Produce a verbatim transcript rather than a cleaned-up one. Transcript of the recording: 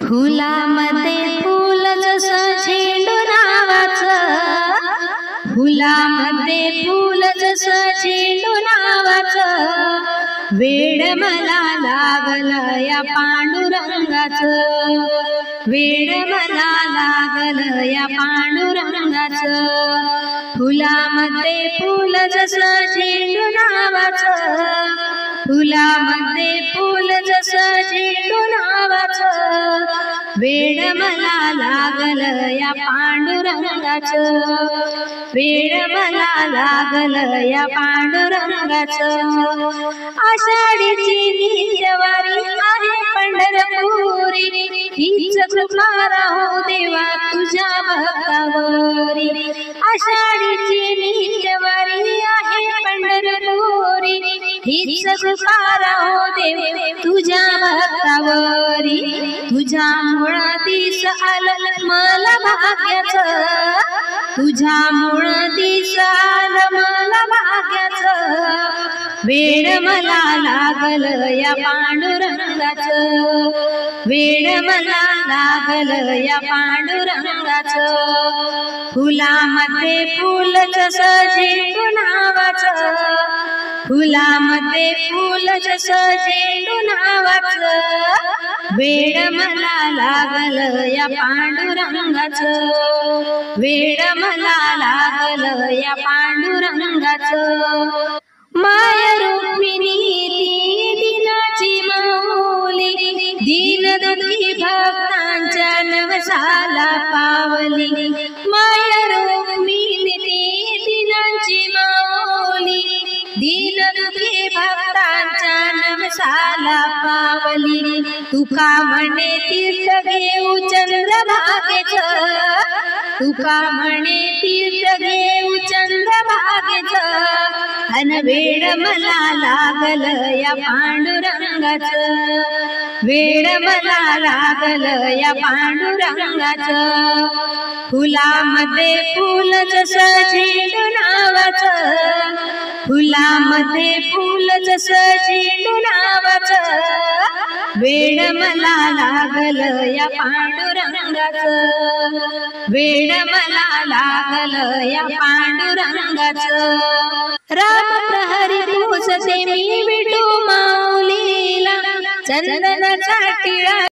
फुलामध्ये फुल जसं झेंडू नावाचं, फुलामध्ये फुल जसं झेंडू नावाचं, वेड मला लागलं या पांडुरंगाचं, वेड मला लागलं या पांडुरंगाचं. फुलामध्ये फुल जसं झेंडू नावाचं, फुलामध्ये फुल जसं झेंडू नावाचं, वेड मला लागलं या पांडुरंगाचं, वेड मला लागलं या पांडुरंगाचं. आषाढीची नित्यवारी आहे पंढरपुरी, हीच कृपा राहो देवा तुझ्या भक्तावरी. आषाढीची नित्यवारी आहे पंढरपुरी, हीच कृपा राहो देव तुझ्या भक्तावरी. तुझ्या मुळातीस आलं मला भाग्याचं, तुझ्या मुळातीस आलं मला भाग्याचं, वेड मला लागलं या पांडुरंगाचं, वेड मला लागलं या पांडुरंगाचं. फुलामध्ये फुल जसं झेंडू नावाचं, फुलामध्ये फुल जसं झेंडू नावाचं, वेड मला लागलं या पांडुरंगाचं, वेड मला लागलं या पांडुरंगाचं. माय रुक्मिणी ती दिनाची माऊली, दीनदुःखी भक्तांच्या नवसाला पावली. माय रुक्मिणी ती दिनाची माऊली, दीनदुःखी भक्तांच्या नवसाला पावली. तुका म्हणे तीर्थ घेऊ चंद्रभागेचं, तुका म्हणे तीर्थ घेऊ चंद्रभागेचं, अन वेड मला लागलं या पांडुरंगाचं, वेड मला लागलं या पांडुरंगाचं. फुलामध्ये फुल जसं झेंडू नावाचं, फुलामध्ये फुल जसं झेंडू नावाचं, वेड मला लागलं या पांडुरंगाचं, वेड मला लागलं या पांडुरंगाचं. राम प्रहरी पोचते मी विठू माऊलीला, चंदनाचा टिळा